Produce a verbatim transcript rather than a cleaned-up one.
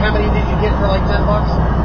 how many did you get for like ten bucks?